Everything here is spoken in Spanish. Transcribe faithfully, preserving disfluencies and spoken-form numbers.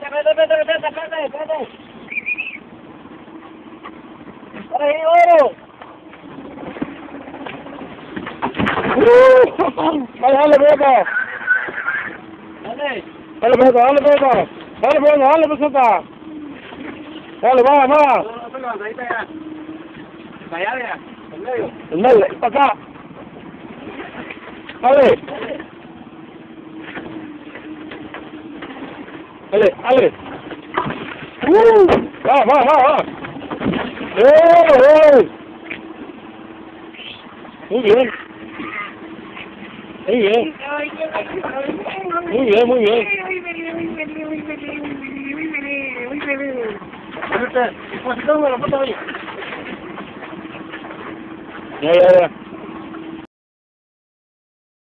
vete, vete, vete, vete, vete. ¡Para ahí, oro! ¡Uh! ¡Dale, dale, peseta! ¡Dale! ¡Dale, peseta, dale, peseta! ¡Dale, peseta, dale, peseta! ¡Dale, va, va! No, no, no, ahí está ya. Para allá, ya. En medio. En medio, para acá. Dale. Dale, dale. ¡Uh! ¡Va, va, va, va! ¡Eh, eh! Muy bien. Muy bien. Muy bien, muy bien. Pues, pues, la foto ahí. Ya, ya, ya.